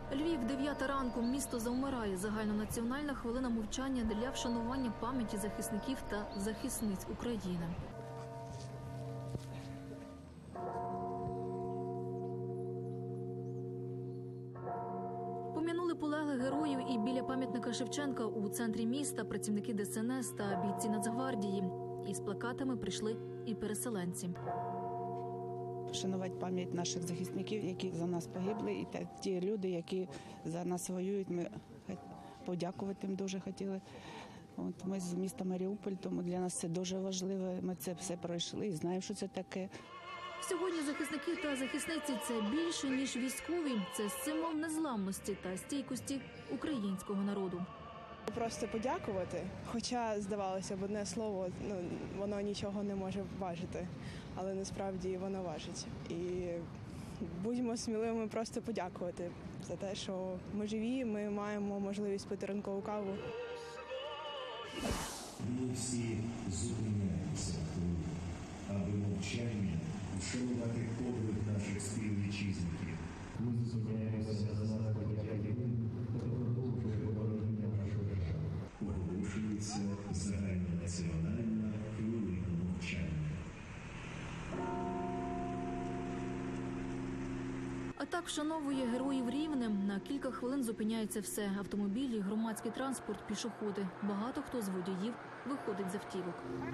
Львів, 9 ранку, місто завмирає. Загальнонаціональна хвилина мовчання для вшанування пам'яті захисників та захисниць України. Пом'янули полеглих героїв і біля пам'ятника Шевченка у центрі міста працівники ДСНС та бійці Нацгвардії. Із плакатами прийшли і переселенці. Вшанувати пам'ять наших захисників, які за нас погибли, і ті люди, які за нас воюють, ми подякувати їм дуже хотіли. Ми з міста Маріуполь, тому для нас це дуже важливо. Ми це все пройшли і знаємо, що це таке. Сьогодні захисники та захисниці – це більше, ніж військові. Це символ незламності та стійкості українського народу. Просто подякувати, хоча, здавалося б, одне слово, воно нічого не може важити, але насправді воно важить. І будьмо сміливими просто подякувати за те, що ми живі, ми маємо можливість пити ранкову каву. Ми всі зупиняємося, аби мовчання вшанувати подвиг наших співвітчизників. Ми зупиняємося за подяків, хто продовжує оборонення нашої держави. Оголошується загальнонаціональна хвилина мовчання. А так вшановує героїв Рівне. На кілька хвилин зупиняється все. Автомобілі, громадський транспорт, пішоходи. Багато хто з водіїв виходить з автівок.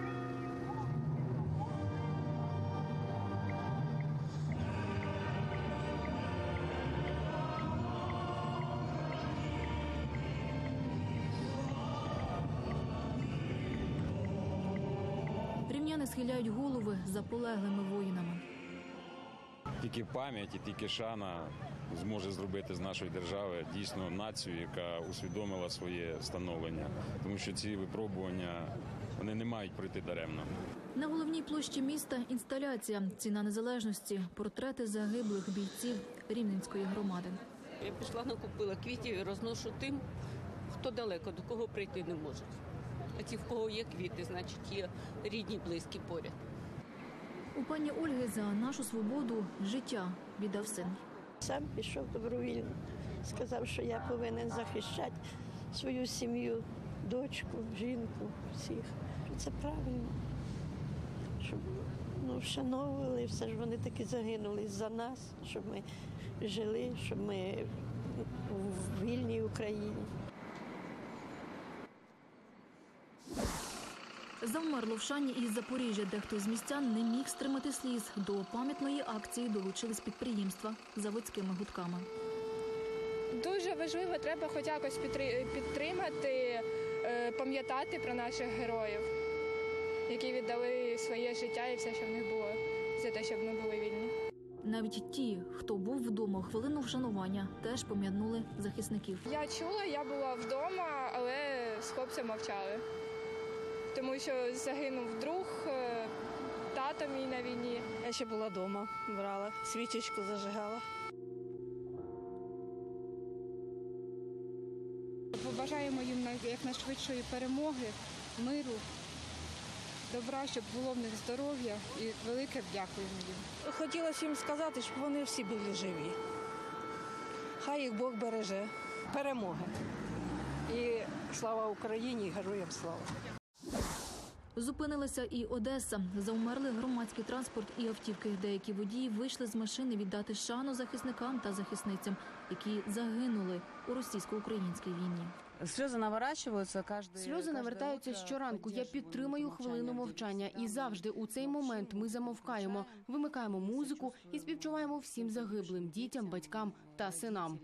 Рівняни схиляють голови за полеглими воїнами. Тільки пам'ять і тільки шана зможе зробити з нашої держави дійсно націю, яка усвідомила своє становлення. Тому що ці випробування, вони не мають пройти даремно. На головній площі міста інсталяція «Ціна незалежності», портрети загиблих бійців Рівненської громади. Я пішла, накупила квітів і розношу тим, хто далеко, до кого прийти не може. А ті, в кого є квіти, значить є рідні, близькі поряд. У пані Ольги за нашу свободу життя віддав син. Сам пішов добровільно, сказав, що я повинен захищати свою сім'ю, дочку, жінку, всіх. Це правильно, щоб вшановували, все ж вони таки загинули за нас, щоб ми жили, щоб ми в вільній Україні. Завмерло в Шані із Запоріжжя, де хто з містян не міг стримати сліз. До пам'ятної акції долучились підприємства заводськими гудками. Дуже важливо, треба хоч якось підтримати, пам'ятати про наших героїв, які віддали своє життя і все, що в них було, за те, щоб ми були вільні. Навіть ті, хто був вдома у хвилину вшанування, теж пом'янули захисників. Я чула, я була вдома, але з хлопцем мовчали. Тому що загинув друг, тато мій на війні. Я ще була вдома, брала, свічечку зажигала. Побажаємо їм якнайшвидшої перемоги, миру, добра, щоб було в них здоров'я і велике дякуємо їм. Хотілося їм сказати, щоб вони всі були живі. Хай їх Бог береже. Перемоги. І слава Україні, героям слава. Зупинилася і Одеса. Завмерли громадський транспорт і автівки. Деякі водії вийшли з машини віддати шану захисникам та захисницям, які загинули у російсько-українській війні. Сльози навертаються щоранку. Я підтримую хвилину мовчання. І завжди у цей момент ми замовкаємо, вимикаємо музику і співчуваємо всім загиблим, дітям, батькам та синам.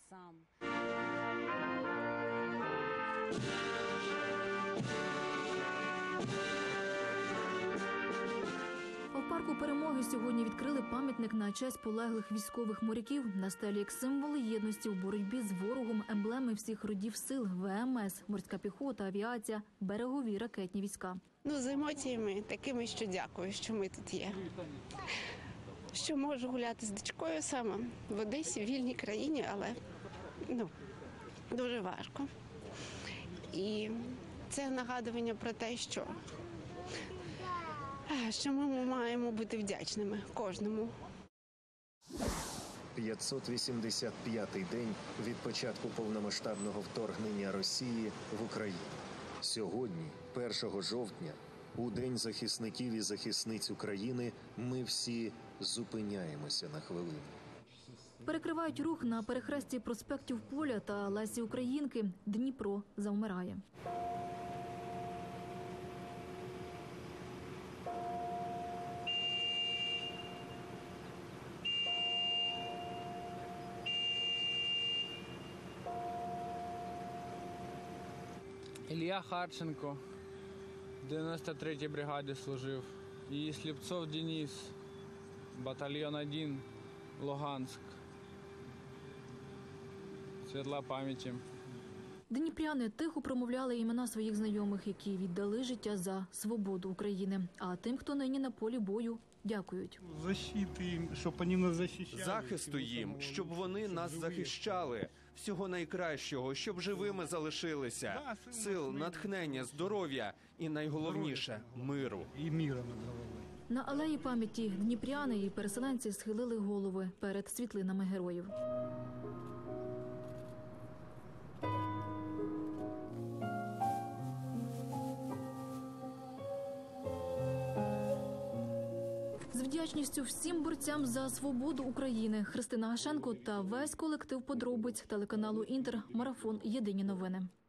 У парку Перемоги сьогодні відкрили пам'ятник на честь полеглих військових моряків. На стелі як символи єдності у боротьбі з ворогом, емблеми всіх родів сил, ВМС, морська піхота, авіація, берегові ракетні війська. З емоціями такими, що дякую, що ми тут є. Що можу гуляти з дочкою саме в Одесі, в вільній країні, але дуже важко. І це нагадування про те, що ми маємо бути вдячними кожному. 585-й день від початку повномасштабного вторгнення Росії в Україну. Сьогодні, 1 жовтня, у День захисників і захисниць України, ми всі зупиняємося на хвилину. Перекривають рух на перехресті проспектів Поля та Лесі Українки. Дніпро завмирає. Ілля Харченко, в 93-й бригаді служив. І Сліпцов Денис, батальйон 1, Луганськ. Світла пам'яті. Дніпряни тихо промовляли імена своїх знайомих, які віддали життя за свободу України. А тим, хто нині на полі бою, дякують. Защити, щоб вони нас захищали. Захисту їм, щоб вони нас захищали. Всього найкращого, щоб живими залишилися. Сил, натхнення, здоров'я і найголовніше – миру. І міра над головою. На алеї пам'яті дніпряни і переселенці схилили голови перед світлинами героїв. З вдячністю всім борцям за свободу України Христина Гашенко та весь колектив подробиць телеканалу «Інтер». Марафон «Єдині новини».